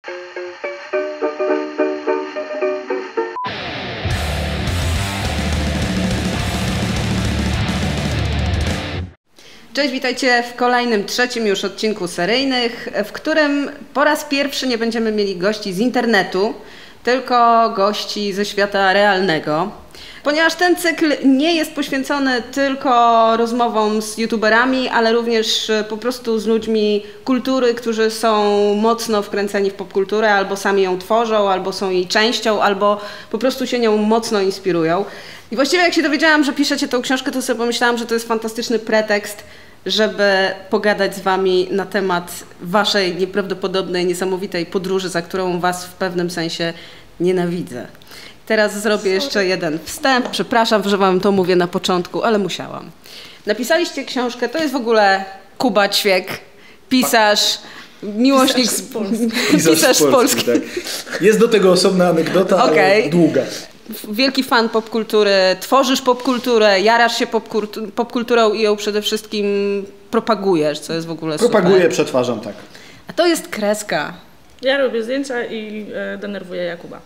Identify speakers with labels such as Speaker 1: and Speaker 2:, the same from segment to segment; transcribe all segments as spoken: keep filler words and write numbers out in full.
Speaker 1: Cześć, witajcie w kolejnym, trzecim już odcinku seryjnych, w którym po raz pierwszy nie będziemy mieli gości z internetu, tylko gości ze świata realnego. Ponieważ ten cykl nie jest poświęcony tylko rozmowom z youtuberami, ale również po prostu z ludźmi kultury, którzy są mocno wkręceni w popkulturę, albo sami ją tworzą, albo są jej częścią, albo po prostu się nią mocno inspirują. I właściwie jak się dowiedziałam, że piszecie tą książkę, to sobie pomyślałam, że to jest fantastyczny pretekst, żeby pogadać z wami na temat waszej nieprawdopodobnej, niesamowitej podróży, za którą was w pewnym sensie nienawidzę. Teraz zrobię jeszcze jeden wstęp. Przepraszam, że wam to mówię na początku, ale musiałam. Napisaliście książkę, to jest w ogóle Kuba Ćwiek, pisarz, miłośnik
Speaker 2: pisarz z
Speaker 1: Polski.
Speaker 2: Pisarz, pisarz z Polski, tak. Jest do tego osobna anegdota, okay. Ale długa.
Speaker 1: Wielki fan popkultury, tworzysz popkulturę, jarasz się popkultu- popkulturą i ją przede wszystkim propagujesz, co jest w ogóle super.
Speaker 2: Propaguję, przetwarzam, tak.
Speaker 1: A to jest kreska.
Speaker 3: Ja robię zdjęcia i e, denerwuję Jakuba.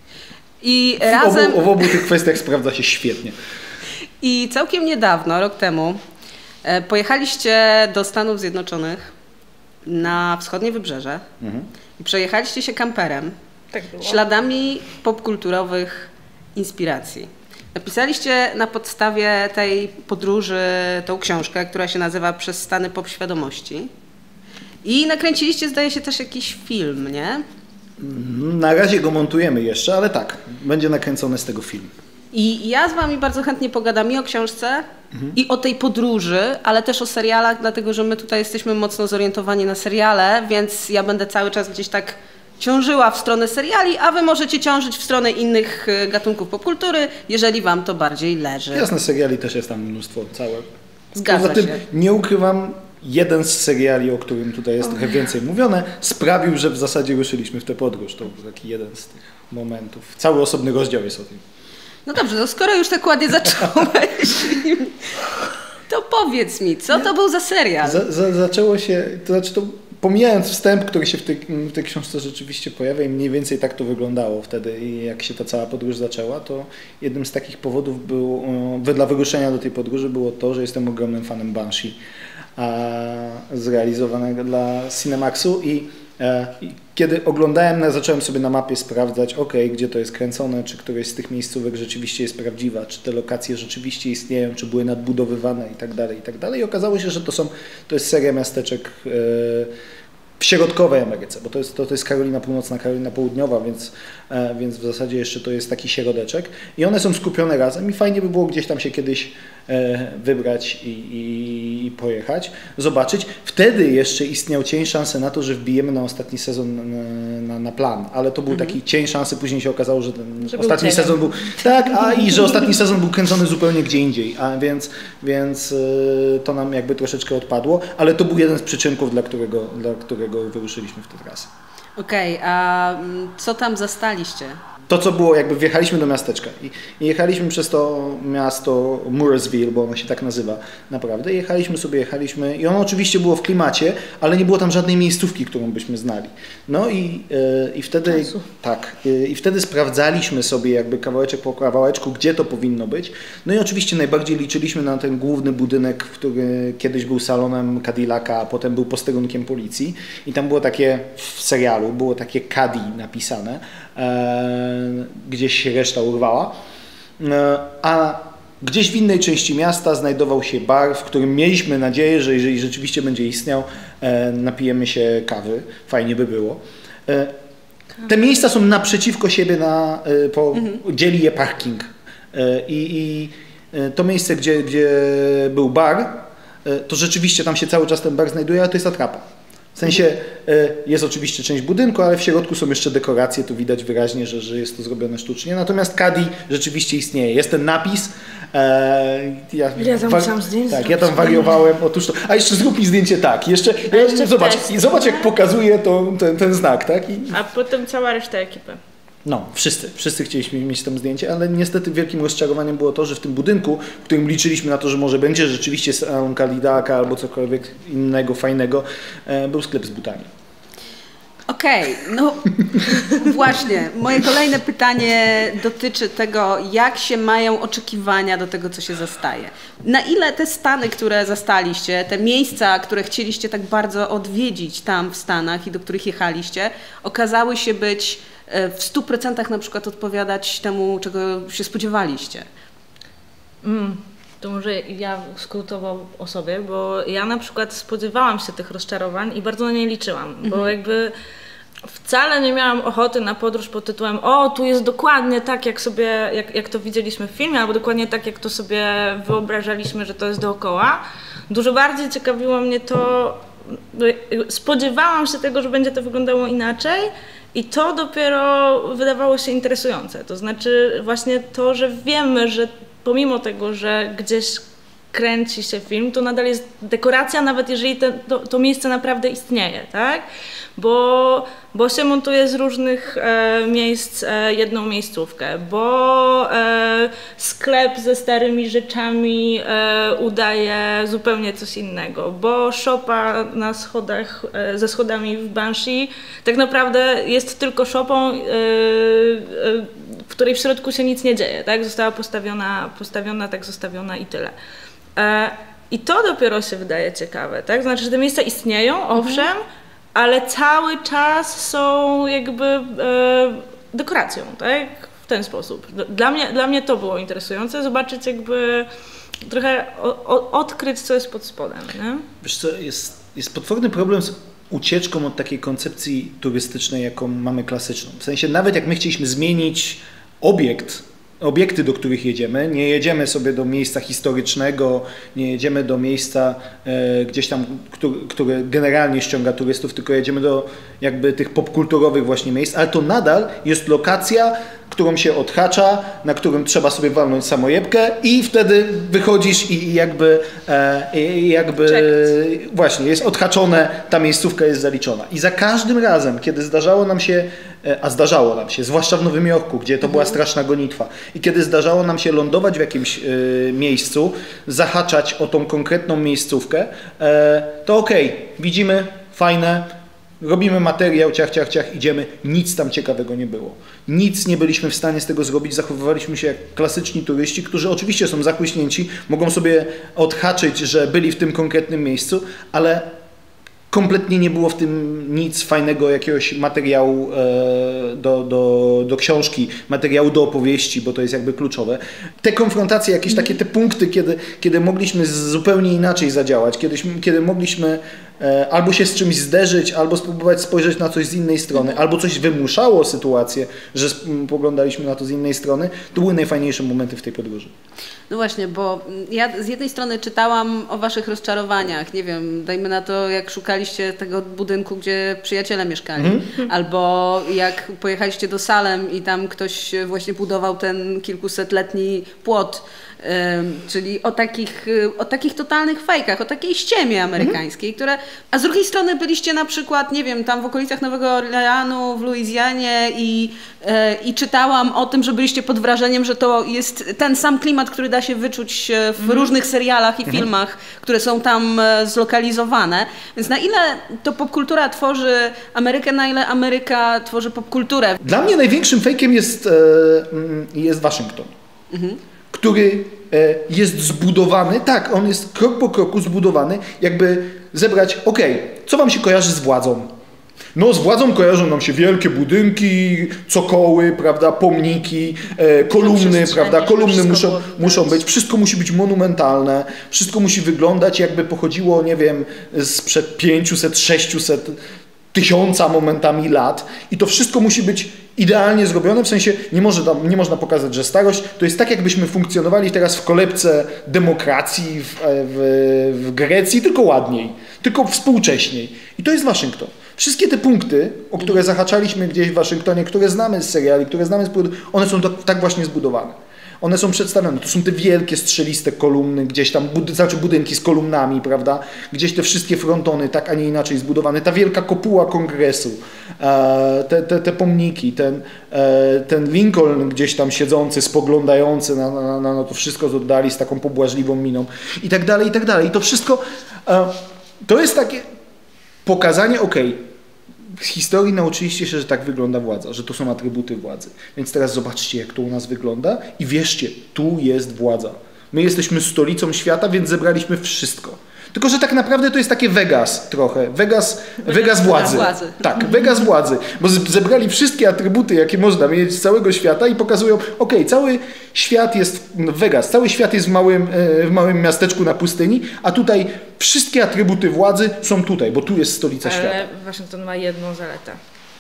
Speaker 1: I
Speaker 2: w
Speaker 1: razem...
Speaker 2: Obu, w obu tych kwestiach sprawdza się świetnie.
Speaker 1: I całkiem niedawno, rok temu, e, pojechaliście do Stanów Zjednoczonych na wschodnie wybrzeże mhm. i przejechaliście się kamperem
Speaker 3: tak było.
Speaker 1: śladami popkulturowych inspiracji. Napisaliście na podstawie tej podróży tą książkę, która się nazywa Przez Stany Popświadomości. I nakręciliście, zdaje się, też jakiś film, nie?
Speaker 2: Na razie go montujemy jeszcze, ale tak, będzie nakręcony z tego film.
Speaker 1: I ja z wami bardzo chętnie pogadam i o książce, mhm. i o tej podróży, ale też o serialach, dlatego że my tutaj jesteśmy mocno zorientowani na seriale, więc ja będę cały czas gdzieś tak ciążyła w stronę seriali, a wy możecie ciążyć w stronę innych gatunków popkultury, jeżeli wam to bardziej leży.
Speaker 2: Jasne, seriali też jest tam mnóstwo całe.
Speaker 1: Zgadza
Speaker 2: Poza tym,
Speaker 1: się.
Speaker 2: nie ukrywam, jeden z seriali, o którym tutaj jest trochę więcej mówione, sprawił, że w zasadzie ruszyliśmy w tę podróż. To był taki jeden z tych momentów. Cały osobny rozdział jest o tym.
Speaker 1: No dobrze, to skoro już tak ładnie zacząłeś, to powiedz mi, co to był za serial?
Speaker 2: Za, za, zaczęło się, to znaczy to pomijając wstęp, który się w tej, w tej książce rzeczywiście pojawia i mniej więcej tak to wyglądało wtedy i jak się ta cała podróż zaczęła, to jednym z takich powodów był, dla wyruszenia do tej podróży było to, że jestem ogromnym fanem Banshee, a, zrealizowanego dla Cinemaxu i, e, i kiedy oglądałem, zacząłem sobie na mapie sprawdzać, ok, gdzie to jest kręcone, czy któreś z tych miejscówek rzeczywiście jest prawdziwa, czy te lokacje rzeczywiście istnieją, czy były nadbudowywane i tak dalej, i tak dalej. I okazało się, że to są, to jest seria miasteczek e, w środkowej Ameryce, bo to jest, to, to jest Karolina Północna, Karolina Południowa, więc, e, więc w zasadzie jeszcze to jest taki środeczek i one są skupione razem i fajnie by było gdzieś tam się kiedyś e, wybrać i, i, i pojechać, zobaczyć. Wtedy jeszcze istniał cień szansy na to, że wbijemy na ostatni sezon na, na, na plan, ale to był mhm. taki cień szansy, później się okazało, że ten że ostatni był sezon był tak, a i że ostatni sezon był kręcony zupełnie gdzie indziej, a więc, więc e, to nam jakby troszeczkę odpadło, ale to był jeden z przyczynków, dla którego, dla którego wyruszyliśmy w tę trasę.
Speaker 1: Okej, okay, a co tam zastaliście?
Speaker 2: To, co było, jakby wjechaliśmy do miasteczka i, i jechaliśmy przez to miasto Mooresville, bo ono się tak nazywa naprawdę. Jechaliśmy sobie, jechaliśmy i ono oczywiście było w klimacie, ale nie było tam żadnej miejscówki, którą byśmy znali. No i, yy, i wtedy Czasu. tak, yy, i wtedy sprawdzaliśmy sobie jakby kawałeczek po kawałeczku, gdzie to powinno być. No i oczywiście najbardziej liczyliśmy na ten główny budynek, który kiedyś był salonem Cadillaca, a potem był posterunkiem policji i tam było takie, w serialu było takie Cadi napisane, gdzieś się reszta urwała, a gdzieś w innej części miasta znajdował się bar, w którym mieliśmy nadzieję, że jeżeli rzeczywiście będzie istniał, napijemy się kawy, fajnie by było. Te miejsca są naprzeciwko siebie, na, po, mhm. dzieli je parking i, i to miejsce, gdzie, gdzie był bar, to rzeczywiście tam się cały czas ten bar znajduje, ale to jest atrapa. W sensie jest oczywiście część budynku, ale w środku są jeszcze dekoracje, tu widać wyraźnie, że, że jest to zrobione sztucznie. Natomiast Cadi rzeczywiście istnieje. Jest ten napis. E, ja,
Speaker 3: ja tam chciałam zdjęcie.
Speaker 2: Tak, ja tam wariowałem. Otóż to. A jeszcze zrób mi zdjęcie tak. Jeszcze, ja, jeszcze zobacz, test, zobacz jak pokazuje to, ten, ten znak. Tak? I,
Speaker 3: a potem cała reszta ekipy.
Speaker 2: No, wszyscy, wszyscy chcieliśmy mieć tam zdjęcie, ale niestety wielkim rozczarowaniem było to, że w tym budynku, w którym liczyliśmy na to, że może będzie rzeczywiście salon Cadillaca albo cokolwiek innego fajnego, e, był sklep z butami.
Speaker 1: Okej, Okej, okay, no właśnie. Moje kolejne pytanie dotyczy tego, jak się mają oczekiwania do tego, co się zastaje. Na ile te stany, które zastaliście, te miejsca, które chcieliście tak bardzo odwiedzić tam w Stanach i do których jechaliście, okazały się być w stu procentach na przykład odpowiadać temu, czego się spodziewaliście?
Speaker 3: Mm. To może ja skrótowo o sobie, bo ja na przykład spodziewałam się tych rozczarowań i bardzo na nie liczyłam, mhm. bo jakby wcale nie miałam ochoty na podróż pod tytułem o, tu jest dokładnie tak, jak sobie, jak, jak to widzieliśmy w filmie, albo dokładnie tak, jak to sobie wyobrażaliśmy, że to jest dookoła. Dużo bardziej ciekawiło mnie to, spodziewałam się tego, że będzie to wyglądało inaczej i to dopiero wydawało się interesujące. To znaczy właśnie to, że wiemy, że pomimo tego, że gdzieś kręci się film, to nadal jest dekoracja, nawet jeżeli te, to, to miejsce naprawdę istnieje, tak? Bo, bo się montuje z różnych e, miejsc e, jedną miejscówkę, bo e, sklep ze starymi rzeczami e, udaje zupełnie coś innego, bo szopa na schodach, e, ze schodami w Banshee tak naprawdę jest tylko szopą, e, e, w której w środku się nic nie dzieje, tak? Została postawiona, postawiona, tak zostawiona i tyle. E, I to dopiero się wydaje ciekawe, tak? Znaczy, że te miejsca istnieją, owszem, mhm. ale cały czas są jakby e, dekoracją, tak? W ten sposób. Dla mnie, dla mnie to było interesujące, zobaczyć jakby trochę o, o, odkryć, co jest pod spodem, nie?
Speaker 2: Wiesz co, jest, jest potworny problem z ucieczką od takiej koncepcji turystycznej, jaką mamy klasyczną. W sensie nawet jak my chcieliśmy zmienić obiekt, obiekty, do których jedziemy, nie jedziemy sobie do miejsca historycznego, nie jedziemy do miejsca e, gdzieś tam, który, które generalnie ściąga turystów, tylko jedziemy do jakby tych popkulturowych właśnie miejsc, ale to nadal jest lokacja, którą się odhacza, na którym trzeba sobie walnąć samojebkę i wtedy wychodzisz i, i jakby, e, i jakby właśnie jest odhaczone, ta miejscówka jest zaliczona. I za każdym razem, kiedy zdarzało nam się, e, a zdarzało nam się, zwłaszcza w Nowym Jorku, gdzie to mhm. była straszna gonitwa, i kiedy zdarzało nam się lądować w jakimś e, miejscu, zahaczać o tą konkretną miejscówkę, e, to okej, okay, widzimy, fajne, robimy materiał, ciach, ciach, ciach, idziemy. Nic tam ciekawego nie było. Nic nie byliśmy w stanie z tego zrobić. Zachowywaliśmy się jak klasyczni turyści, którzy oczywiście są zachłyśnięci, mogą sobie odhaczyć, że byli w tym konkretnym miejscu, ale kompletnie nie było w tym nic fajnego, jakiegoś materiału e, do, do, do książki, materiału do opowieści, bo to jest jakby kluczowe. Te konfrontacje, jakieś takie te punkty, kiedy, kiedy mogliśmy zupełnie inaczej zadziałać, kiedy, kiedy mogliśmy e, albo się z czymś zderzyć, albo spróbować spojrzeć na coś z innej strony, albo coś wymuszało sytuację, że poglądaliśmy na to z innej strony, to były najfajniejsze momenty w tej podróży.
Speaker 1: No właśnie, bo ja z jednej strony czytałam o waszych rozczarowaniach, nie wiem, dajmy na to, jak szukaliście tego budynku, gdzie przyjaciele mieszkali, mm. albo jak pojechaliście do Salem i tam ktoś właśnie budował ten kilkusetletni płot, ym, czyli o takich, o takich totalnych fejkach, o takiej ściemie amerykańskiej, mm. które, a z drugiej strony byliście na przykład, nie wiem, tam w okolicach Nowego Orleanu, w Luizjanie i, yy, i czytałam o tym, że byliście pod wrażeniem, że to jest ten sam klimat, który da się wyczuć w mm. różnych serialach i mm. filmach, które są tam zlokalizowane. Więc na ile to popkultura tworzy Amerykę, na ile Ameryka tworzy popkulturę?
Speaker 2: Dla mnie największym fejkiem jest, e, jest Waszyngton, mhm. który e, jest zbudowany, tak, on jest krok po kroku zbudowany, jakby zebrać, okej, okay, co wam się kojarzy z władzą? No z władzą kojarzą nam się wielkie budynki, cokoły, prawda, pomniki, e, kolumny, prawda, kolumny muszą, muszą być, wszystko musi być monumentalne, wszystko musi wyglądać jakby pochodziło, nie wiem, sprzed pięciuset, sześciuset, tysiąca momentami lat i to wszystko musi być idealnie zrobione, w sensie nie, może tam, nie można pokazać, że starość to jest tak, jakbyśmy funkcjonowali teraz w kolebce demokracji w, w, w Grecji, tylko ładniej, tylko współcześniej. I to jest Waszyngton. Wszystkie te punkty, o które zahaczaliśmy gdzieś w Waszyngtonie, które znamy z seriali, które znamy z powodu, one są tak, tak właśnie zbudowane. One są przedstawione. To są te wielkie, strzeliste kolumny, gdzieś tam, bud znaczy budynki z kolumnami, prawda? Gdzieś te wszystkie frontony tak, a nie inaczej zbudowane. Ta wielka kopuła kongresu, e, te, te, te pomniki, ten, e, ten Lincoln gdzieś tam siedzący, spoglądający na, na, na, na to wszystko z oddali z taką pobłażliwą miną i tak dalej, i tak dalej. I to wszystko, e, to jest takie pokazanie, okej, okay, w historii nauczyliście się, że tak wygląda władza, że to są atrybuty władzy. Więc teraz zobaczcie, jak to u nas wygląda i wierzcie, tu jest władza. My jesteśmy stolicą świata, więc zebraliśmy wszystko. Tylko że tak naprawdę to jest takie Vegas trochę. Vegas, Vegas, Vegas władzy. władzy. Tak, Vegas władzy. Bo zebrali wszystkie atrybuty, jakie można mieć z całego świata i pokazują, ok, cały świat jest w Vegas, cały świat jest w małym, w małym miasteczku na pustyni, a tutaj wszystkie atrybuty władzy są tutaj, bo tu jest stolica
Speaker 3: ale
Speaker 2: świata.
Speaker 3: Ale Waszyngton ma jedną zaletę.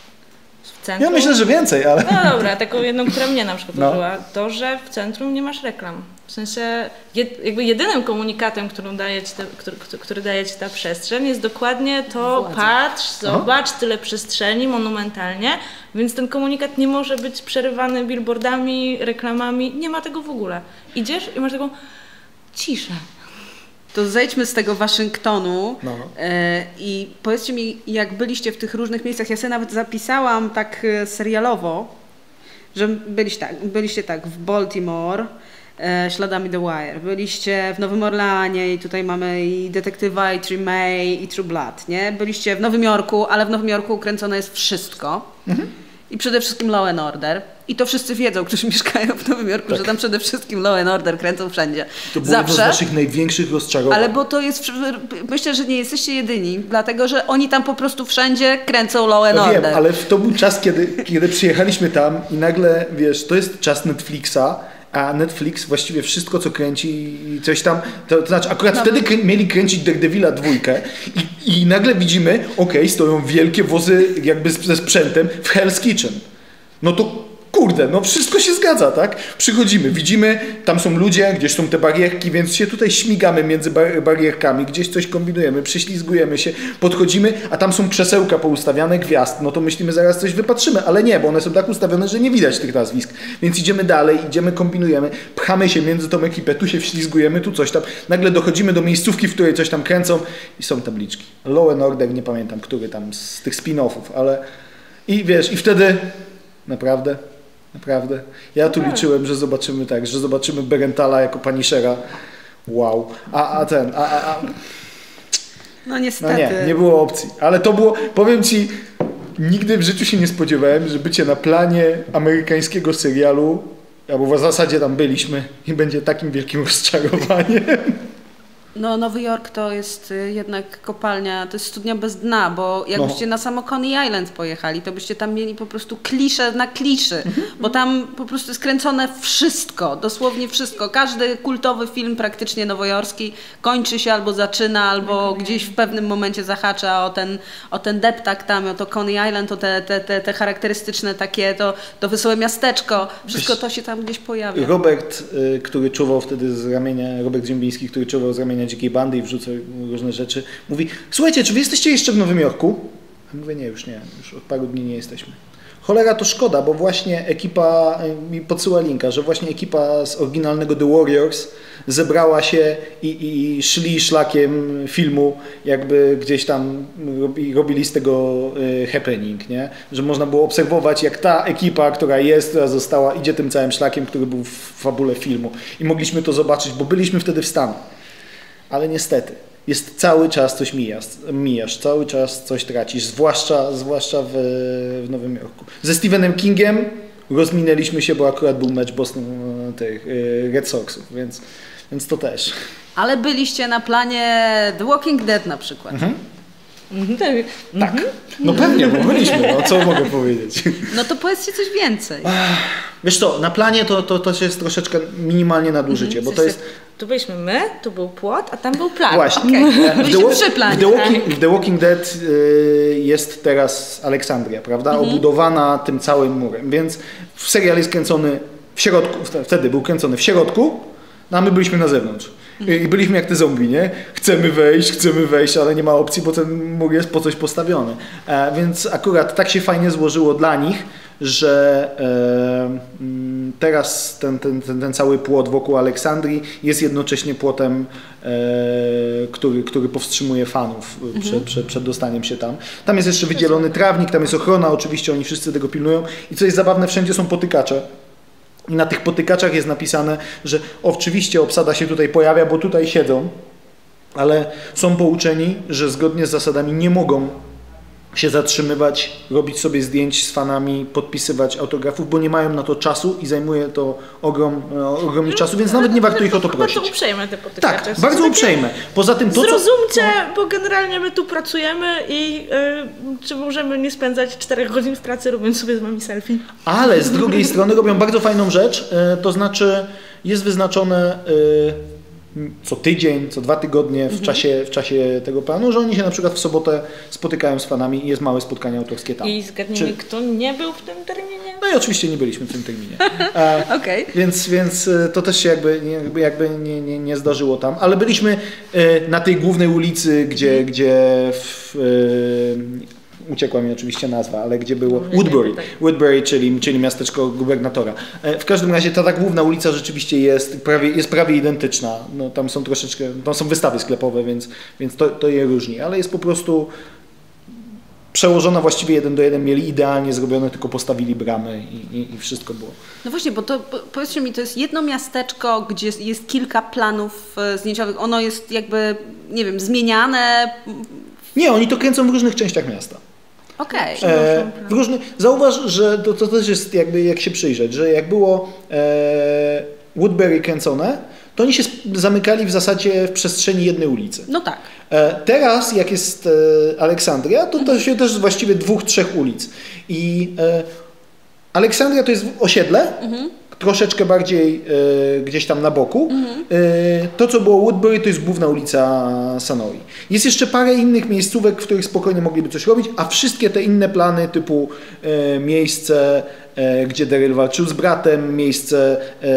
Speaker 3: W centrum...
Speaker 2: Ja myślę, że więcej, ale...
Speaker 3: No dobra, taką jedną, która mnie na przykład
Speaker 2: no.
Speaker 3: użyła, to, że w centrum nie masz reklam. W sensie jed, jakby jedynym komunikatem, którym daje ci te, który, który daje ci ta przestrzeń, jest dokładnie to Władza. Patrz, zobacz, Aha. tyle przestrzeni monumentalnie, więc ten komunikat nie może być przerywany billboardami, reklamami, nie ma tego w ogóle. Idziesz i masz taką ciszę.
Speaker 1: To zejdźmy z tego Waszyngtonu no. e, i powiedzcie mi, jak byliście w tych różnych miejscach. Ja sobie nawet zapisałam tak serialowo, że byliście tak, byliście tak w Baltimore, e, śladami The Wire, byliście w Nowym Orleanie i tutaj mamy i Detektywa, i Tree May, i True Blood, nie? Byliście w Nowym Jorku, ale w Nowym Jorku ukręcone jest wszystko. Mhm. I przede wszystkim Law and Order. I to wszyscy wiedzą, którzy mieszkają w Nowym Jorku, tak. że tam przede wszystkim Law and Order kręcą wszędzie.
Speaker 2: To było jedno z naszych największych rozczarowań.
Speaker 1: Ale bo to jest, myślę, że nie jesteście jedyni, dlatego, że oni tam po prostu wszędzie kręcą Law and
Speaker 2: ja
Speaker 1: Order.
Speaker 2: Wiem, ale to był czas, kiedy, kiedy przyjechaliśmy tam i nagle, wiesz, to jest czas Netflixa, a Netflix właściwie wszystko, co kręci i coś tam, to, to znaczy akurat no, wtedy krę mieli kręcić Daredevila dwójkę i, i nagle widzimy, okej, okay, stoją wielkie wozy jakby ze sprzętem w Hell's Kitchen. No to kurde, no wszystko się zgadza, tak? Przychodzimy, widzimy, tam są ludzie, gdzieś są te barierki, więc się tutaj śmigamy między bar barierkami, gdzieś coś kombinujemy, przyślizgujemy się, podchodzimy, a tam są krzesełka poustawiane, gwiazd, no to myślimy, zaraz coś wypatrzymy, ale nie, bo one są tak ustawione, że nie widać tych nazwisk, więc idziemy dalej, idziemy, kombinujemy, pchamy się między tą ekipę, tu się wślizgujemy, tu coś tam, nagle dochodzimy do miejscówki, w której coś tam kręcą i są tabliczki. Law and Order, nie pamiętam, który tam z tych spin-offów, ale i wiesz, i wtedy naprawdę Naprawdę. Ja tu liczyłem, że zobaczymy tak, że zobaczymy Berentala jako Punishera. Wow. A, a ten, a, a, a...
Speaker 1: No niestety.
Speaker 2: No nie, nie było opcji. Ale to było, powiem ci, nigdy w życiu się nie spodziewałem, że bycie na planie amerykańskiego serialu, albo w zasadzie tam byliśmy i będzie takim wielkim rozczarowaniem.
Speaker 1: No Nowy Jork to jest jednak kopalnia, to jest studnia bez dna, bo jakbyście no. na samo Coney Island pojechali, to byście tam mieli po prostu klisze na kliszy, bo tam po prostu jest kręcone wszystko, dosłownie wszystko. Każdy kultowy film praktycznie nowojorski kończy się albo zaczyna, albo okay. gdzieś w pewnym momencie zahacza o ten, o ten deptak tam, o to Coney Island, o te, te, te, te charakterystyczne takie, to, to wesołe miasteczko, wszystko to się tam gdzieś pojawia.
Speaker 2: Robert, y, który czuwał wtedy z ramienia, Robert Ziembiński, który czuwał z ramienia Dzikiej Bandy i wrzucał różne rzeczy, mówi, słuchajcie, czy wy jesteście jeszcze w Nowym Jorku? Ja mówię, nie, już nie, już od paru dni nie jesteśmy. Cholera, to szkoda, bo właśnie ekipa, mi podsyła linka, że właśnie ekipa z oryginalnego The Warriors zebrała się i, i szli szlakiem filmu, jakby gdzieś tam robili z tego happening, nie? Że można było obserwować, jak ta ekipa, która jest, która została, idzie tym całym szlakiem, który był w fabule filmu. I mogliśmy to zobaczyć, bo byliśmy wtedy w Stanach. Ale niestety, jest cały czas coś mijasz, mijasz, cały czas coś tracisz, zwłaszcza, zwłaszcza w, w Nowym Jorku. Ze Stephenem Kingiem rozminęliśmy się, bo akurat był mecz Boston tych Red Soxów, więc, więc to też.
Speaker 1: Ale byliście na planie The Walking Dead na przykład. Mhm.
Speaker 2: Tak, tak. No pewnie, bo byliśmy, no co mogę powiedzieć.
Speaker 1: No to powiedzcie coś więcej.
Speaker 2: Wiesz co, na planie to, to, to jest troszeczkę minimalnie nadużycie, bo to jest...
Speaker 3: Tu byliśmy my, tu był płot, a tam był plan.
Speaker 2: Właśnie.
Speaker 1: Okay. W, The, przy planie,
Speaker 2: w, The Walking, w The Walking Dead y, jest teraz Aleksandria, prawda? Mhm. Obudowana tym całym murem, więc serial jest kręcony w środku, wtedy był kręcony w środku, no a my byliśmy na zewnątrz. I byliśmy jak te zombie, nie? Chcemy wejść, chcemy wejść, ale nie ma opcji, bo ten mur jest po coś postawiony. E, więc akurat tak się fajnie złożyło dla nich, że e, teraz ten, ten, ten, ten cały płot wokół Aleksandrii jest jednocześnie płotem, e, który, który powstrzymuje fanów mhm. przed, przed, przed dostaniem się tam. Tam jest jeszcze wydzielony trawnik, tam jest ochrona, oczywiście oni wszyscy tego pilnują. I co jest zabawne, wszędzie są potykacze. I na tych potykaczach jest napisane, że oczywiście obsada się tutaj pojawia, bo tutaj siedzą, ale są pouczeni, że zgodnie z zasadami nie mogą się zatrzymywać, robić sobie zdjęć z fanami, podpisywać autografów, bo nie mają na to czasu i zajmuje to ogrom, ogromnie czasu, więc nawet nie warto ich o to prosić.
Speaker 3: Bardzo uprzejme te potykacze.
Speaker 2: Tak, bardzo uprzejme. Poza tym to,
Speaker 3: Zrozumcie,
Speaker 2: co...
Speaker 3: bo generalnie my tu pracujemy i yy, czy możemy nie spędzać czterech godzin w pracy robiąc sobie z wami selfie?
Speaker 2: Ale z drugiej strony robią bardzo fajną rzecz, to znaczy jest wyznaczone co tydzień, co dwa tygodnie w, mhm. czasie, w czasie tego planu, że oni się na przykład w sobotę spotykają z fanami i jest małe spotkanie autorskie tam.
Speaker 3: I zgadnijmy, Czy... kto nie był w tym terminie?
Speaker 2: No i oczywiście nie byliśmy w tym terminie. E, okay. więc, więc to też się jakby, jakby, jakby nie, nie, nie zdarzyło tam, ale byliśmy e, na tej głównej ulicy, gdzie, mhm. gdzie w, e, uciekła mi oczywiście nazwa, ale gdzie było Woodbury, Woodbury, czyli, czyli miasteczko gubernatora. W każdym razie ta, ta główna ulica rzeczywiście jest prawie, jest prawie identyczna. No, tam są troszeczkę, tam są wystawy sklepowe, więc, więc to, to je różni, ale jest po prostu przełożona właściwie jeden do jeden, mieli idealnie zrobione, tylko postawili bramy i, i, i wszystko było.
Speaker 1: No właśnie, bo to powiedzcie mi, to jest jedno miasteczko, gdzie jest kilka planów zdjęciowych, ono jest jakby, nie wiem, zmieniane?
Speaker 2: Nie, oni to kręcą w różnych częściach miasta.
Speaker 1: Okej.
Speaker 2: Okay. Zauważ, że to, to też jest jakby, jak się przyjrzeć, że jak było e, Woodbury kręcone, to oni się zamykali w zasadzie w przestrzeni jednej ulicy.
Speaker 1: No tak.
Speaker 2: E, teraz, jak jest e, Aleksandria, to to się też właściwie dwóch, trzech ulic. I e, Aleksandria to jest osiedle, mhm. troszeczkę bardziej e, gdzieś tam na boku. Mhm. E, to, co było Woodbury, to jest główna ulica Sanoi. Jest jeszcze parę innych miejscówek, w których spokojnie mogliby coś robić, a wszystkie te inne plany typu e, miejsce, e, gdzie Daryl walczył z bratem, miejsce, e,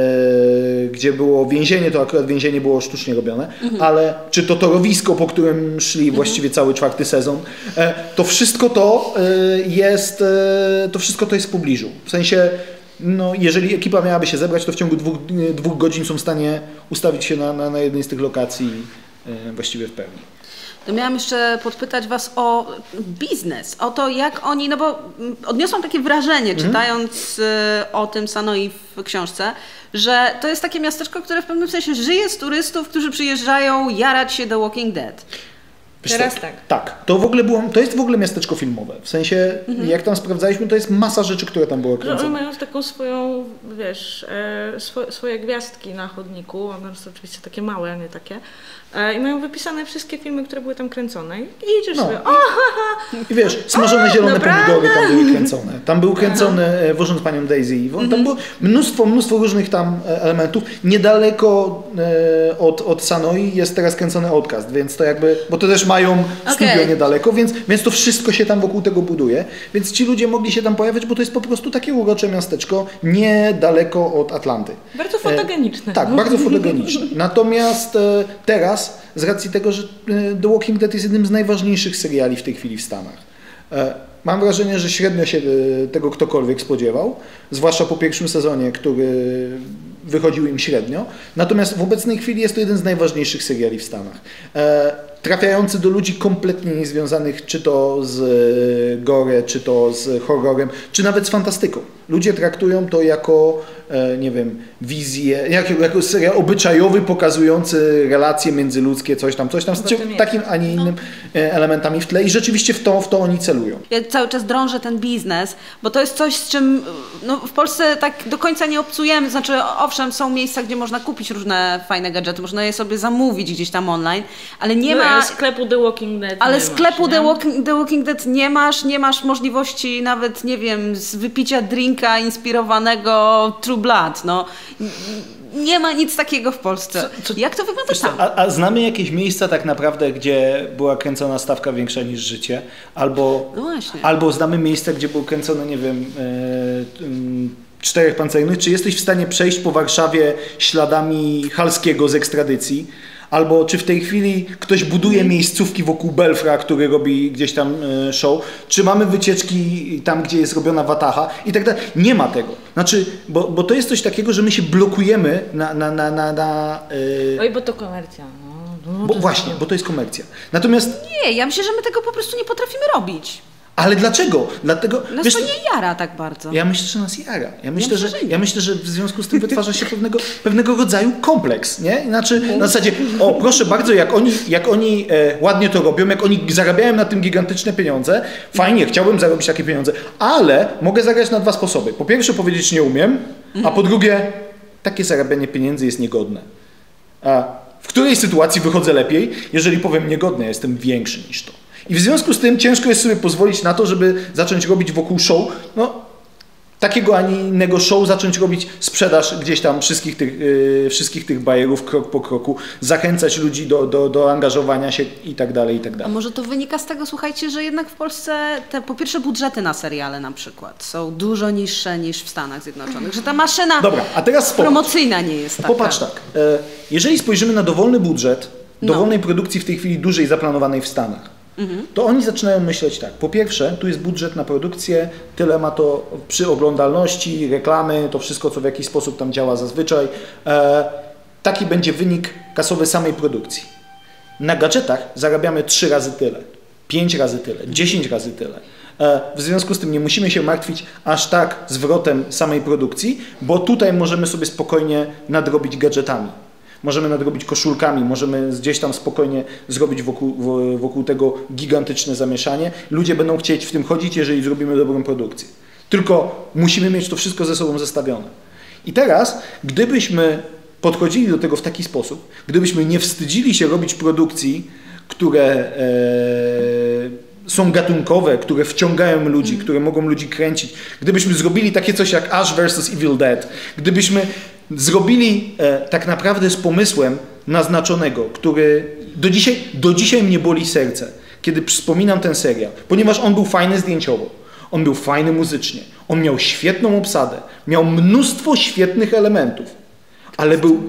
Speaker 2: gdzie było więzienie, to akurat więzienie było sztucznie robione, mhm. ale czy to torowisko, po którym szli mhm. właściwie cały czwarty sezon, e, to wszystko to e, jest e, to wszystko to jest w pobliżu. W sensie no, jeżeli ekipa miałaby się zebrać, to w ciągu dwóch, dwóch godzin są w stanie ustawić się na, na, na jednej z tych lokacji e, właściwie w pełni.
Speaker 1: To miałam jeszcze podpytać Was o biznes, o to jak oni, no bo odniosłam takie wrażenie, mhm. czytając y, o tym Sanoi w książce, że to jest takie miasteczko, które w pewnym sensie żyje z turystów, którzy przyjeżdżają jarać się do Walking Dead.
Speaker 2: Wiesz
Speaker 3: Teraz
Speaker 2: co?
Speaker 3: tak.
Speaker 2: Tak, to w ogóle było, to jest w ogóle miasteczko filmowe. W sensie, mhm. jak tam sprawdzaliśmy, to jest masa rzeczy, które tam były kręcone.
Speaker 3: Oni mają taką swoją, wiesz, e, swo, swoje gwiazdki na chodniku, one są oczywiście takie małe, a nie takie. E, I mają wypisane wszystkie filmy, które były tam kręcone. I idziesz
Speaker 2: no.
Speaker 3: sobie, o, ha, ha.
Speaker 2: I wiesz, smażone o, zielone naprawdę? pomidory tam były kręcone. Tam był kręcony Aha. Wożąc panią Daisy. Tam mhm. było mnóstwo, mnóstwo różnych tam elementów. Niedaleko e, od, od Sanoi jest teraz kręcony Outcast, więc to jakby, bo to też mają studio okay. niedaleko, więc, więc to wszystko się tam wokół tego buduje. Więc ci ludzie mogli się tam pojawiać, bo to jest po prostu takie urocze miasteczko niedaleko od Atlanty.
Speaker 3: Bardzo fotogeniczne.
Speaker 2: E, tak, bardzo fotogeniczne. Natomiast e, teraz z racji tego, że The Walking Dead jest jednym z najważniejszych seriali w tej chwili w Stanach. Mam wrażenie, że średnio się tego ktokolwiek spodziewał, zwłaszcza po pierwszym sezonie, który wychodził im średnio. Natomiast w obecnej chwili jest to jeden z najważniejszych seriali w Stanach. Trafiający do ludzi kompletnie niezwiązanych czy to z gore, czy to z horrorem, czy nawet z fantastyką. Ludzie traktują to jako, nie wiem, wizję, jako, jako serial obyczajowy pokazujący relacje międzyludzkie, coś tam, coś tam, z takim, a nie innym no. elementami w tle i rzeczywiście w to, w to oni celują.
Speaker 1: Ja cały czas drążę ten biznes, bo to jest coś, z czym no, w Polsce tak do końca nie obcujemy, znaczy owszem, są miejsca, gdzie można kupić różne fajne gadżety, można je sobie zamówić gdzieś tam online, ale nie
Speaker 3: no,
Speaker 1: ma...
Speaker 3: Ale sklepu The Walking Dead
Speaker 1: Ale
Speaker 3: nie
Speaker 1: sklepu
Speaker 3: masz,
Speaker 1: The, Walking, The Walking Dead nie masz, nie masz możliwości nawet, nie wiem, z wypicia drinka inspirowanego True Blood, no. Nie ma nic takiego w Polsce. Co, co, Jak to wygląda tam?
Speaker 2: A, a znamy jakieś miejsca tak naprawdę, gdzie była kręcona stawka większa niż życie? Albo,
Speaker 1: no właśnie.
Speaker 2: albo znamy miejsca, gdzie było kręcone, nie wiem, yy, yy, Czterech Pancernych. Czy jesteś w stanie przejść po Warszawie śladami Halskiego z ekstradycji? Albo czy w tej chwili ktoś buduje miejscówki wokół Belfra, który robi gdzieś tam show? Czy mamy wycieczki tam, gdzie jest robiona Wataha? I tak dalej. Nie ma tego. Znaczy, bo, bo to jest coś takiego, że my się blokujemy na... na, na, na, na
Speaker 3: yy... Oj, bo to komercja. No,
Speaker 2: bo, właśnie, bo to jest komercja. Natomiast...
Speaker 1: Nie, ja myślę, że my tego po prostu nie potrafimy robić.
Speaker 2: Ale dlaczego? Dlatego,
Speaker 1: Nas
Speaker 2: wiesz,
Speaker 1: to nie jara tak bardzo.
Speaker 2: ja myślę, że nas jara. Ja myślę,
Speaker 1: myślę,
Speaker 2: że,
Speaker 1: że nie.
Speaker 2: ja myślę, że w związku z tym wytwarza się pewnego, pewnego rodzaju kompleks, nie? Znaczy, na zasadzie, o proszę bardzo, jak oni, jak oni e, ładnie to robią, jak oni zarabiają na tym gigantyczne pieniądze, fajnie, chciałbym zarobić takie pieniądze, ale mogę zagrać na dwa sposoby. Po pierwsze powiedzieć nie umiem, a po drugie takie zarabianie pieniędzy jest niegodne. A w której sytuacji wychodzę lepiej? Jeżeli powiem niegodne, jestem większy niż to. I w związku z tym ciężko jest sobie pozwolić na to, żeby zacząć robić wokół show, no takiego, a nie innego show, zacząć robić sprzedaż gdzieś tam wszystkich tych, yy, wszystkich tych bajerów krok po kroku, zachęcać ludzi do, do, do angażowania się i tak dalej, i tak
Speaker 1: A
Speaker 2: dalej.
Speaker 1: może to wynika z tego, słuchajcie, że jednak w Polsce te po pierwsze budżety na seriale na przykład są dużo niższe niż w Stanach Zjednoczonych, że ta maszyna
Speaker 2: Dobra, a teraz popatrz.
Speaker 1: promocyjna nie jest taka.
Speaker 2: Popatrz tak, e, jeżeli spojrzymy na dowolny budżet, dowolnej no. produkcji w tej chwili dużej zaplanowanej w Stanach, to oni zaczynają myśleć tak. Po pierwsze, tu jest budżet na produkcję, tyle ma to przy oglądalności, reklamy, to wszystko, co w jakiś sposób tam działa zazwyczaj. E, taki będzie wynik kasowy samej produkcji. Na gadżetach zarabiamy trzy razy tyle, pięć razy tyle, dziesięć razy tyle. E, w związku z tym nie musimy się martwić aż tak zwrotem samej produkcji, bo tutaj możemy sobie spokojnie nadrobić gadżetami. Możemy nadrobić koszulkami, możemy gdzieś tam spokojnie zrobić wokół, wokół tego gigantyczne zamieszanie. Ludzie będą chcieć w tym chodzić, jeżeli zrobimy dobrą produkcję. Tylko musimy mieć to wszystko ze sobą zestawione. I teraz, gdybyśmy podchodzili do tego w taki sposób, gdybyśmy nie wstydzili się robić produkcji, które e, są gatunkowe, które wciągają ludzi, mm. które mogą ludzi kręcić, gdybyśmy zrobili takie coś jak Ash versus Evil Dead, gdybyśmy zrobili e, tak naprawdę z pomysłem naznaczonego, który do dzisiaj, do dzisiaj mnie boli serce, kiedy wspominam ten serial, ponieważ on był fajny zdjęciowo, on był fajny muzycznie, on miał świetną obsadę, miał mnóstwo świetnych elementów, ale był,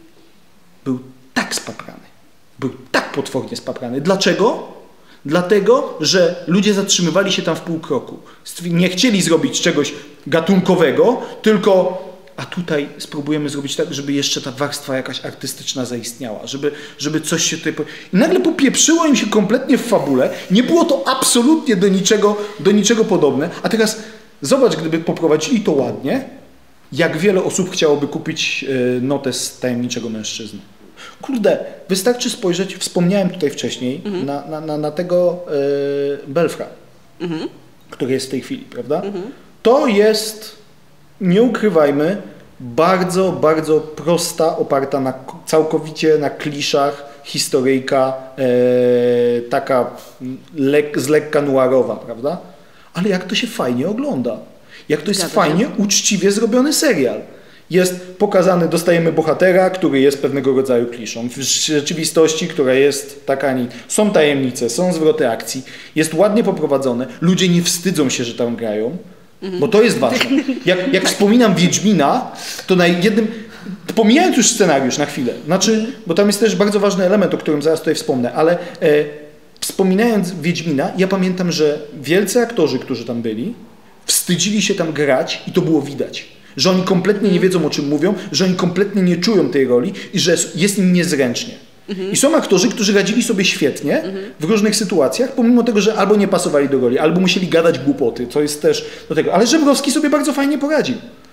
Speaker 2: był tak spaprany, był tak potwornie spaprany. Dlaczego? Dlatego, że ludzie zatrzymywali się tam w pół kroku. Nie chcieli zrobić czegoś gatunkowego, tylko a tutaj spróbujemy zrobić tak, żeby jeszcze ta warstwa jakaś artystyczna zaistniała, żeby, żeby coś się tutaj... I nagle popieprzyło im się kompletnie w fabule, nie było to absolutnie do niczego, do niczego podobne, a teraz zobacz, gdyby poprowadzili to ładnie, jak wiele osób chciałoby kupić Notes Tajemniczego Mężczyzny. Kurde, wystarczy spojrzeć, wspomniałem tutaj wcześniej, mhm. na, na, na, na tego y, Belfra, mhm. który jest w tej chwili, prawda? Mhm. To jest, nie ukrywajmy, bardzo, bardzo prosta, oparta na, całkowicie na kliszach historyjka, y, taka lek, z lekka noirowa, prawda? Ale jak to się fajnie ogląda. Jak to jest Zgadza fajnie, się. uczciwie zrobiony serial. Jest pokazany, dostajemy bohatera, który jest pewnego rodzaju kliszą. W rzeczywistości, która jest taka, nie, są tajemnice, są zwroty akcji, jest ładnie poprowadzone, ludzie nie wstydzą się, że tam grają, mhm. bo to jest ważne. Jak, jak wspominam Wiedźmina, to na jednym, pomijając już scenariusz na chwilę, znaczy, bo tam jest też bardzo ważny element, o którym zaraz tutaj wspomnę, ale e, wspominając Wiedźmina, ja pamiętam, że wielcy aktorzy, którzy tam byli, wstydzili się tam grać i to było widać. Że oni kompletnie nie wiedzą, o czym mówią, że oni kompletnie nie czują tej roli i że jest im niezręcznie. Mhm. I są aktorzy, którzy radzili sobie świetnie mhm. w różnych sytuacjach, pomimo tego, że albo nie pasowali do roli, albo musieli gadać głupoty, co jest też do tego. Ale Żebrowski sobie bardzo fajnie poradził.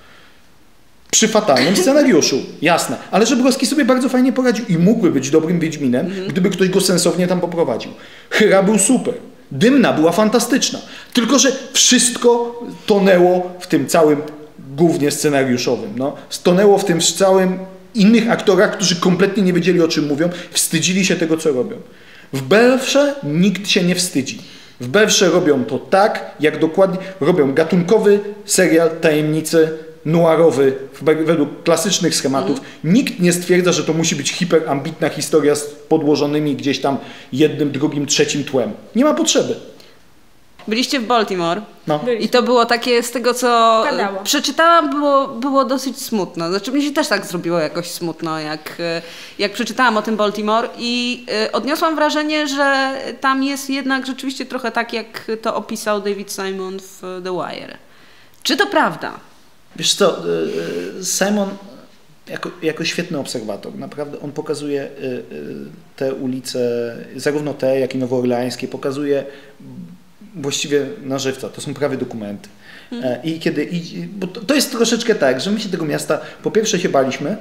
Speaker 2: Przy fatalnym scenariuszu, jasne. Ale Żebrowski sobie bardzo fajnie poradził i mógłby być dobrym Wiedźminem, mhm. gdyby ktoś go sensownie tam poprowadził. Hyra był super. Dymna była fantastyczna. Tylko że wszystko tonęło w tym całym głównie scenariuszowym. No. Stonęło w tym całym innych aktorach, którzy kompletnie nie wiedzieli, o czym mówią, wstydzili się tego, co robią. W Belfrze nikt się nie wstydzi. W Belfrze robią to tak, jak dokładnie robią gatunkowy serial tajemnicy noirowy według klasycznych schematów. Mm. Nikt nie stwierdza, że to musi być hiperambitna historia z podłożonymi gdzieś tam jednym, drugim, trzecim tłem. Nie ma potrzeby.
Speaker 1: Byliście w Baltimore
Speaker 2: no.
Speaker 1: i to było takie, z tego co
Speaker 3: Padało.
Speaker 1: przeczytałam, było, było dosyć smutno. Znaczy mnie się też tak zrobiło jakoś smutno, jak, jak przeczytałam o tym Baltimore i odniosłam wrażenie, że tam jest jednak rzeczywiście trochę tak, jak to opisał David Simon w The Wire. Czy to prawda?
Speaker 2: Wiesz co, Simon jako, jako świetny obserwator, naprawdę on pokazuje te ulice, zarówno te, jak i nowoorleańskie, pokazuje właściwie na żywca, to są prawie dokumenty. Hmm. I kiedy, i, bo to, to jest troszeczkę tak, że my się tego miasta po pierwsze się baliśmy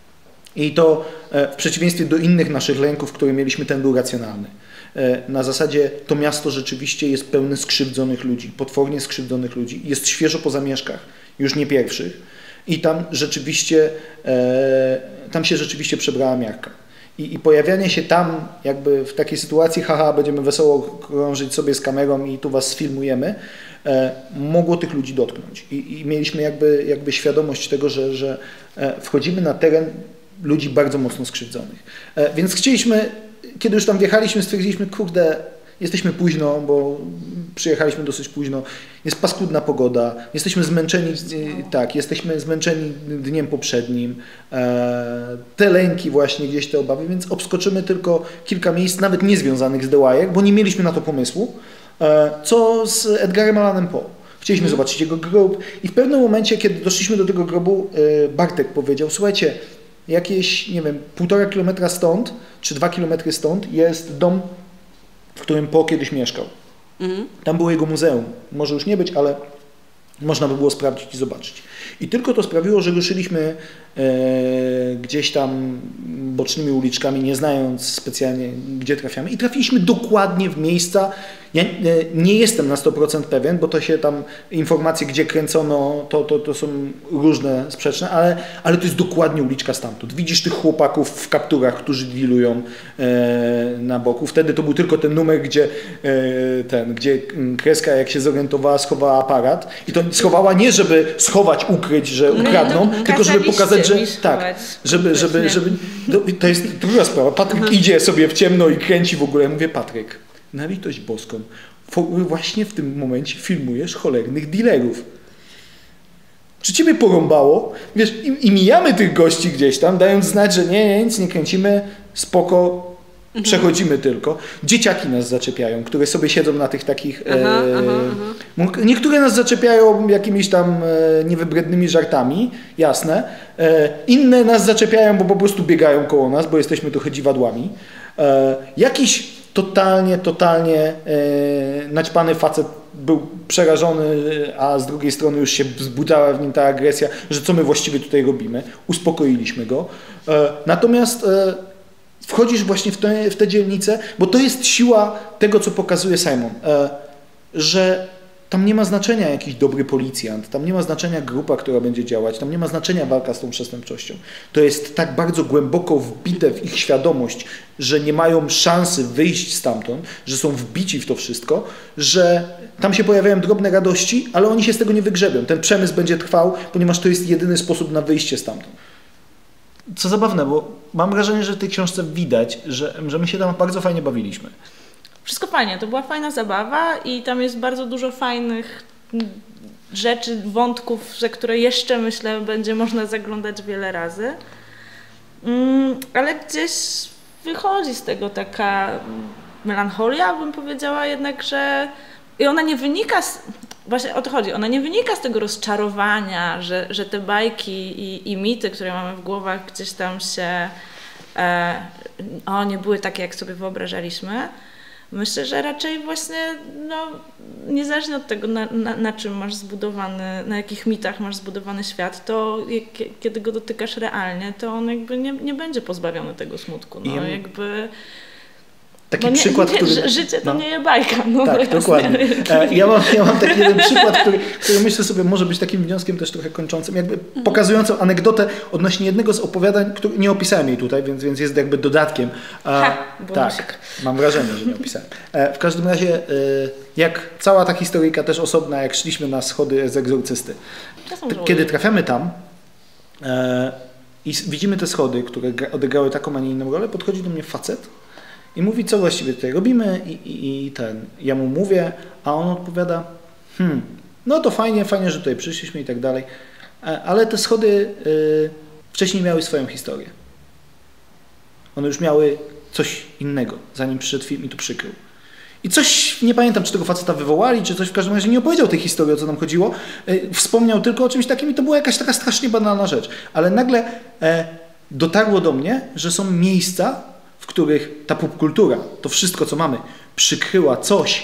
Speaker 2: i to w przeciwieństwie do innych naszych lęków, które mieliśmy, ten był racjonalny. Na zasadzie to miasto rzeczywiście jest pełne skrzywdzonych ludzi, potwornie skrzywdzonych ludzi, jest świeżo po zamieszkach, już nie pierwszych i tam rzeczywiście, e, tam się rzeczywiście przebrała miarka. I, I pojawianie się tam jakby w takiej sytuacji, haha, będziemy wesoło krążyć sobie z kamerą i tu was sfilmujemy, e, mogło tych ludzi dotknąć. I, i mieliśmy jakby, jakby świadomość tego, że, że e, wchodzimy na teren ludzi bardzo mocno skrzywdzonych. E, więc chcieliśmy, kiedy już tam wjechaliśmy, stwierdziliśmy, kurde, jesteśmy późno, bo przyjechaliśmy dosyć późno, jest paskudna pogoda, jesteśmy zmęczeni, tak, jesteśmy zmęczeni dniem poprzednim, e, te lęki właśnie, gdzieś te obawy, więc obskoczymy tylko kilka miejsc, nawet niezwiązanych z The Wire, bo nie mieliśmy na to pomysłu, e, co z Edgarem Allanem Poe. Chcieliśmy mm. zobaczyć jego grób i w pewnym momencie, kiedy doszliśmy do tego grobu, e, Bartek powiedział, słuchajcie, jakieś, nie wiem, półtora kilometra stąd, czy dwa kilometry stąd jest dom, w którym Poe kiedyś mieszkał. Mhm. Tam było jego muzeum. Może już nie być, ale można by było sprawdzić i zobaczyć. I tylko to sprawiło, że ruszyliśmy e, gdzieś tam bocznymi uliczkami, nie znając specjalnie, gdzie trafiamy. I trafiliśmy dokładnie w miejsca. Ja e, nie jestem na sto procent pewien, bo to się tam informacje, gdzie kręcono, to, to, to są różne, sprzeczne, ale, ale to jest dokładnie uliczka stamtąd. Widzisz tych chłopaków w kapturach, którzy dealują e, na boku. Wtedy to był tylko ten numer, gdzie, e, ten, gdzie kreska, jak się zorientowała, schowała aparat. I to schowała nie, żeby schować, ukryć, że ukradną, no, tylko żeby pokazać, że tak, żeby, żeby, żeby, żeby to jest druga sprawa. Patryk Aha. idzie sobie w ciemno i kręci w ogóle. Ja mówię, Patryk, na litość boską, właśnie w tym momencie filmujesz cholernych dealerów. Czy ciebie porąbało? Wiesz, i, i mijamy tych gości gdzieś tam, dając znać, że nie, nie nic nie kręcimy, spoko, mhm. przechodzimy tylko. Dzieciaki nas zaczepiają, które sobie siedzą na tych takich... Aha, e, aha, aha. Niektóre nas zaczepiają jakimiś tam e, niewybrednymi żartami, jasne. E, inne nas zaczepiają, bo po prostu biegają koło nas, bo jesteśmy trochę dziwadłami. E, jakiś totalnie, totalnie e, naćpany facet był przerażony, a z drugiej strony już się wzbudzała w nim ta agresja, że co my właściwie tutaj robimy. Uspokoiliśmy go. E, natomiast e, wchodzisz właśnie w te, w te dzielnice, bo to jest siła tego, co pokazuje Simon, e, że tam nie ma znaczenia jakiś dobry policjant, tam nie ma znaczenia grupa, która będzie działać, tam nie ma znaczenia walka z tą przestępczością. To jest tak bardzo głęboko wbite w ich świadomość, że nie mają szansy wyjść stamtąd, że są wbici w to wszystko, że tam się pojawiają drobne radości, ale oni się z tego nie wygrzebią. Ten przemysł będzie trwał, ponieważ to jest jedyny sposób na wyjście stamtąd. Co zabawne, bo mam wrażenie, że w tej książce widać, że, że my się tam bardzo fajnie bawiliśmy.
Speaker 3: Wszystko fajnie, to była fajna zabawa i tam jest bardzo dużo fajnych rzeczy, wątków, za które jeszcze, myślę, będzie można zaglądać wiele razy. Mm, ale gdzieś wychodzi z tego taka melancholia, bym powiedziała jednak, że i ona nie wynika z... Właśnie o to chodzi, ona nie wynika z tego rozczarowania, że, że te bajki i, i mity, które mamy w głowach, gdzieś tam się e, o, nie były takie, jak sobie wyobrażaliśmy. Myślę, że raczej właśnie, no, niezależnie od tego, na, na, na czym masz zbudowany, na jakich mitach masz zbudowany świat, to jak, kiedy go dotykasz realnie, to on jakby nie, nie będzie pozbawiony tego smutku. No, ja... jakby...
Speaker 2: Taki
Speaker 3: nie,
Speaker 2: przykład,
Speaker 3: nie,
Speaker 2: który...
Speaker 3: Życie to
Speaker 2: no.
Speaker 3: nie jest bajka. No,
Speaker 2: tak,
Speaker 3: jasne.
Speaker 2: dokładnie. Ja mam, ja mam taki jeden przykład, który, który myślę sobie może być takim wnioskiem też trochę kończącym, jakby mhm. pokazującą anegdotę odnośnie jednego z opowiadań, który nie opisałem jej tutaj, więc, więc jest jakby dodatkiem.
Speaker 3: Ha,
Speaker 2: tak, mam wrażenie, że nie opisałem. W każdym razie, jak cała ta historyjka też osobna, jak szliśmy na schody z Egzorcysty. Kiedy trafiamy tam i widzimy te schody, które odegrały taką, a nie inną rolę, podchodzi do mnie facet i mówi, co właściwie tutaj robimy i, i, i ten. Ja mu mówię, a on odpowiada, hmm, no to fajnie, fajnie, że tutaj przyszliśmy i tak dalej, ale te schody y, wcześniej miały swoją historię. One już miały coś innego, zanim przyszedł film i to przykrył. I coś, nie pamiętam, czy tego faceta wywołali, czy coś, w każdym razie nie opowiedział tej historii, o co nam chodziło. Y, wspomniał tylko o czymś takim i to była jakaś taka strasznie banalna rzecz. Ale nagle e, dotarło do mnie, że są miejsca, w których ta popkultura, to wszystko, co mamy, przykryła coś,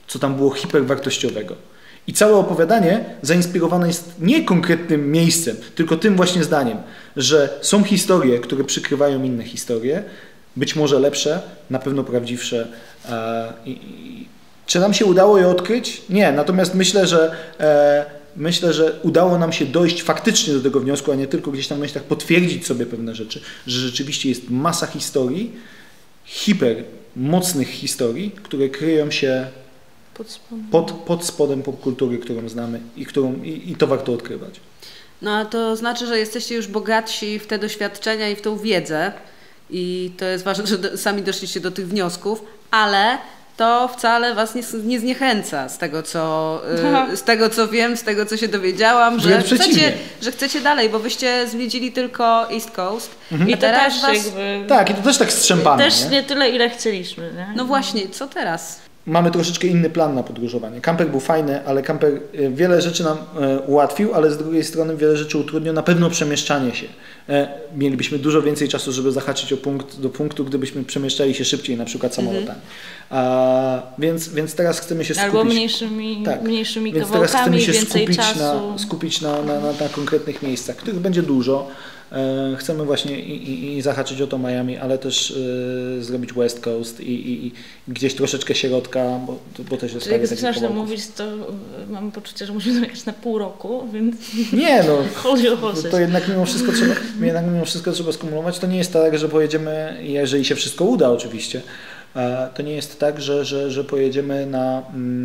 Speaker 2: co tam było hiperwartościowego. I całe opowiadanie zainspirowane jest nie konkretnym miejscem, tylko tym właśnie zdaniem, że są historie, które przykrywają inne historie, być może lepsze, na pewno prawdziwsze. I, i, czy nam się udało je odkryć? Nie, natomiast myślę, że e, myślę, że udało nam się dojść faktycznie do tego wniosku, a nie tylko gdzieś tam w myślach potwierdzić sobie pewne rzeczy, że rzeczywiście jest masa historii, hiper mocnych historii, które kryją się
Speaker 3: Pod spodem.
Speaker 2: Pod, pod spodem popkultury, którą znamy i, którą, i, i to warto odkrywać.
Speaker 1: No a to znaczy, że jesteście już bogatsi w te doświadczenia i w tą wiedzę i to jest ważne, że do, sami doszliście do tych wniosków, ale to wcale was nie, nie zniechęca z tego, co, y, z tego, co wiem, z tego, co się dowiedziałam, że chcecie, że chcecie dalej, bo wyście zwiedzili tylko East Coast.
Speaker 3: Mhm. I to też was... jakby...
Speaker 2: Tak, i to też tak strzępane.
Speaker 3: Też nie?
Speaker 2: nie
Speaker 3: tyle, ile chcieliśmy. Nie?
Speaker 1: No właśnie, co teraz?
Speaker 2: Mamy troszeczkę inny plan na podróżowanie. Kamper był fajny, ale kamper wiele rzeczy nam ułatwił, ale z drugiej strony wiele rzeczy utrudnił, na pewno przemieszczanie się. Mielibyśmy dużo więcej czasu, żeby zahaczyć o punkt do punktu, gdybyśmy przemieszczali się szybciej, na przykład samolotami. Mhm. A, więc, więc teraz chcemy się skupić...
Speaker 3: Albo mniejszymi, tak, mniejszymi
Speaker 2: więc
Speaker 3: kawałkami,
Speaker 2: teraz chcemy się
Speaker 3: więcej
Speaker 2: skupić
Speaker 3: czasu.
Speaker 2: Na, skupić na, na, na, na konkretnych miejscach, których będzie dużo. Chcemy właśnie i, i, i zahaczyć o to Miami, ale też y, zrobić West Coast i, i, i gdzieś troszeczkę środka, bo, bo też jest...
Speaker 3: Czyli jak zaczynasz to mówić, to mamy poczucie, że musimy jechać na pół roku, więc...
Speaker 2: Nie no,
Speaker 3: to,
Speaker 2: to jednak mimo wszystko trzeba, jednak mimo wszystko trzeba skumulować. To nie jest tak, że pojedziemy, jeżeli się wszystko uda oczywiście, to nie jest tak, że, że, że pojedziemy na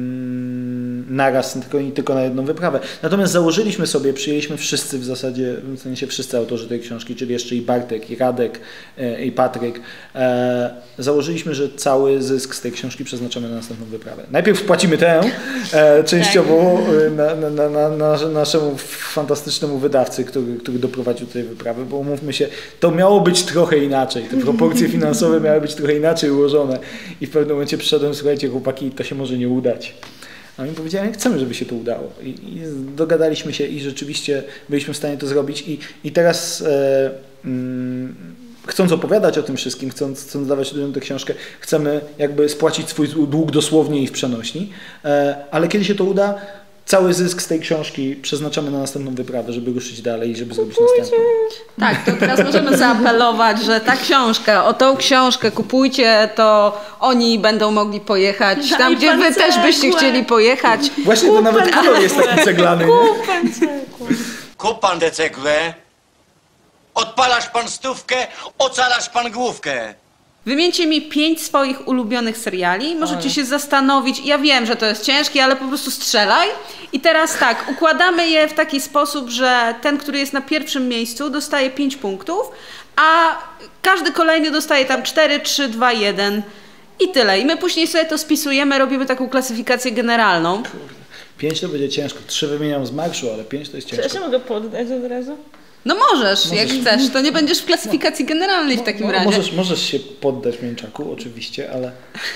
Speaker 2: mm, naraz, tylko, tylko na jedną wyprawę. Natomiast założyliśmy sobie, przyjęliśmy wszyscy w zasadzie, w sensie wszyscy autorzy tej książki, czyli jeszcze i Bartek, i Radek, e, i Patryk, e, założyliśmy, że cały zysk z tej książki przeznaczamy na następną wyprawę. Najpierw wpłacimy tę e, częściowo na, na, na, na, na naszemu fantastycznemu wydawcy, który, który doprowadził do tej wyprawy, bo umówmy się, to miało być trochę inaczej. Te proporcje finansowe miały być trochę inaczej ułożone. I w pewnym momencie przyszedłem, słuchajcie chłopaki, to się może nie udać. A mi powiedziałem, chcemy, żeby się to udało. I, i dogadaliśmy się i rzeczywiście byliśmy w stanie to zrobić. I, i teraz e, mm, chcąc opowiadać o tym wszystkim, chcąc, chcąc dawać ludziom tę książkę, chcemy jakby spłacić swój dług dosłownie i w przenośni. E, ale kiedy się to uda, cały zysk z tej książki przeznaczamy na następną wyprawę, żeby ruszyć dalej i żeby zrobić następną.
Speaker 1: Tak, to teraz możemy zaapelować, że ta książka, o tą książkę kupujcie, to oni będą mogli pojechać
Speaker 3: Daj
Speaker 1: tam, gdzie wy
Speaker 3: cegłę.
Speaker 1: też byście chcieli pojechać.
Speaker 2: Właśnie to nawet kolor jest taki ceglany.
Speaker 3: Kup pan cegłę.
Speaker 4: Kup pan tę cegłę, odpalasz pan stówkę, ocalasz pan główkę.
Speaker 1: Wymieńcie mi pięć swoich ulubionych seriali, możecie się zastanowić, ja wiem, że to jest ciężkie, ale po prostu strzelaj. I teraz tak, układamy je w taki sposób, że ten, który jest na pierwszym miejscu, dostaje pięć punktów, a każdy kolejny dostaje tam cztery, trzy, dwa, jeden i tyle. I my później sobie to spisujemy, robimy taką klasyfikację generalną.
Speaker 2: Pięć to będzie ciężko, trzy wymieniam z marszu, ale pięć to jest
Speaker 3: Czy
Speaker 2: ciężko.
Speaker 3: ja się mogę poddać od razu?
Speaker 1: No możesz, możesz, jak chcesz, to nie będziesz w klasyfikacji generalnej w takim
Speaker 2: no,
Speaker 1: razie.
Speaker 2: Możesz, możesz się poddać mięczaku, oczywiście, ale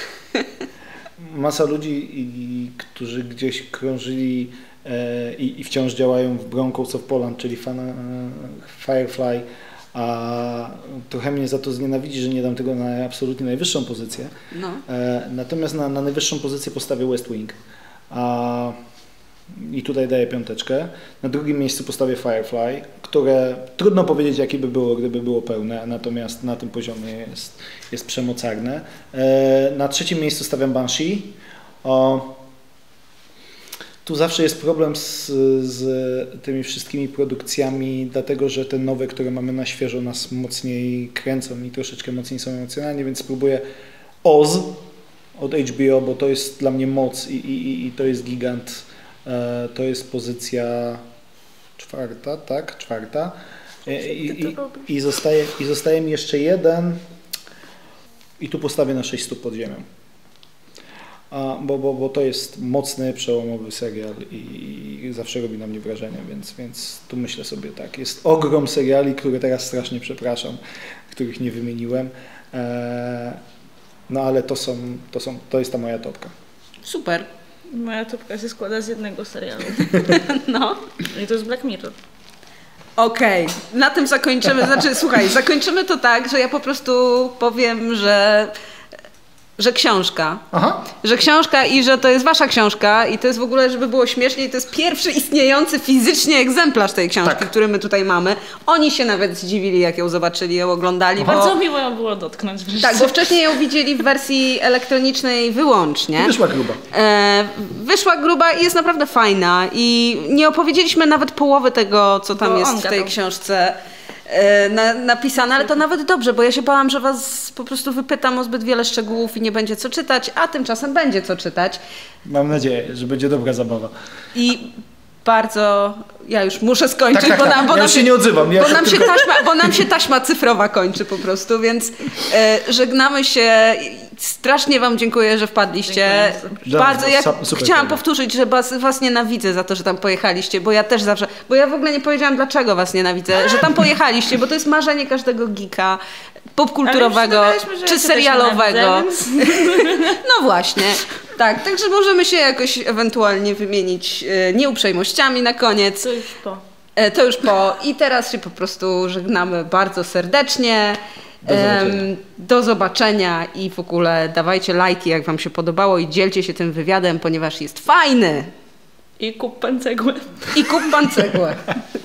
Speaker 2: masa ludzi, i, którzy gdzieś krążyli e, i, i wciąż działają w Broncos of Poland, czyli fan, e, Firefly, a trochę mnie za to znienawidzi, że nie dam tego na absolutnie najwyższą pozycję.
Speaker 1: No.
Speaker 2: E, natomiast na, na najwyższą pozycję postawię West Wing. A i tutaj daję piąteczkę. Na drugim miejscu postawię Firefly, które trudno powiedzieć, jakie by było, gdyby było pełne, natomiast na tym poziomie jest, jest przemocarne. Na trzecim miejscu stawiam Banshee. O, tu zawsze jest problem z, z tymi wszystkimi produkcjami, dlatego że te nowe, które mamy na świeżo, nas mocniej kręcą i troszeczkę mocniej są emocjonalnie, więc spróbuję Oz od H B O, bo to jest dla mnie moc i, i, i to jest gigant. To jest pozycja czwarta, tak? Czwarta. I, i, i, zostaje, I zostaje mi jeszcze jeden i tu postawię na sześć stóp pod ziemią. A, bo, bo, bo to jest mocny, przełomowy serial i, i zawsze robi na mnie wrażenie, więc, więc tu myślę sobie tak. Jest ogrom seriali, które teraz strasznie przepraszam, których nie wymieniłem. E, no ale to są, to są, to jest ta moja topka.
Speaker 1: Super.
Speaker 3: Moja topka się składa z jednego serialu.
Speaker 1: No.
Speaker 3: I to jest Black Mirror.
Speaker 1: Okej, okay. Na tym zakończymy. Znaczy, słuchaj, zakończymy to tak, że ja po prostu powiem, że że książka,
Speaker 2: Aha.
Speaker 1: że książka i że to jest wasza książka i to jest w ogóle, żeby było śmieszniej, to jest pierwszy istniejący fizycznie egzemplarz tej książki,
Speaker 2: Tak.
Speaker 1: który my tutaj mamy. Oni się nawet zdziwili, jak ją zobaczyli, ją oglądali.
Speaker 3: Bardzo
Speaker 1: bo...
Speaker 3: miło ją było dotknąć wreszcie.
Speaker 1: Tak, bo wcześniej ją widzieli w wersji elektronicznej wyłącznie.
Speaker 2: Wyszła gruba.
Speaker 1: E, wyszła gruba i jest naprawdę fajna i nie opowiedzieliśmy nawet połowy tego, co tam
Speaker 3: Bo
Speaker 1: jest
Speaker 3: on
Speaker 1: w tej
Speaker 3: gadał.
Speaker 1: książce e, na, napisane, ale to nawet dobrze, bo ja się bałam, że was po prostu wypytam o zbyt wiele szczegółów i nie będzie co czytać, a tymczasem będzie co czytać.
Speaker 2: Mam nadzieję, że będzie dobra zabawa.
Speaker 1: I bardzo, ja już muszę skończyć,
Speaker 2: Tak, tak,
Speaker 1: bo,
Speaker 2: tak.
Speaker 1: nam, bo
Speaker 2: Ja
Speaker 1: nam
Speaker 2: już się nie odzywam, nie?
Speaker 1: Bo nam, się taśma, bo nam się taśma cyfrowa kończy po prostu, więc e, żegnamy się. Strasznie wam dziękuję, że wpadliście.
Speaker 3: Dziękuję.
Speaker 1: Bardzo, ja
Speaker 2: Super, super
Speaker 1: chciałam
Speaker 2: fajnie.
Speaker 1: powtórzyć, że was, was nienawidzę za to, że tam pojechaliście, bo ja też zawsze, bo ja w ogóle nie powiedziałam, dlaczego was nienawidzę, że tam pojechaliście, bo to jest marzenie każdego geeka popkulturowego
Speaker 3: Ale już przekonaliśmy, że
Speaker 1: czy
Speaker 3: ja cię też
Speaker 1: serialowego.
Speaker 3: nienawidzę,
Speaker 1: No właśnie. Tak, także możemy się jakoś ewentualnie wymienić e, nieuprzejmościami na koniec.
Speaker 3: To już po.
Speaker 1: E, To już po. I teraz się po prostu żegnamy bardzo serdecznie.
Speaker 2: Do zobaczenia.
Speaker 1: Em, do zobaczenia i w ogóle dawajcie lajki, jak wam się podobało i dzielcie się tym wywiadem, ponieważ jest fajny.
Speaker 3: I kup pan cegłę.
Speaker 1: I kup pan cegłę.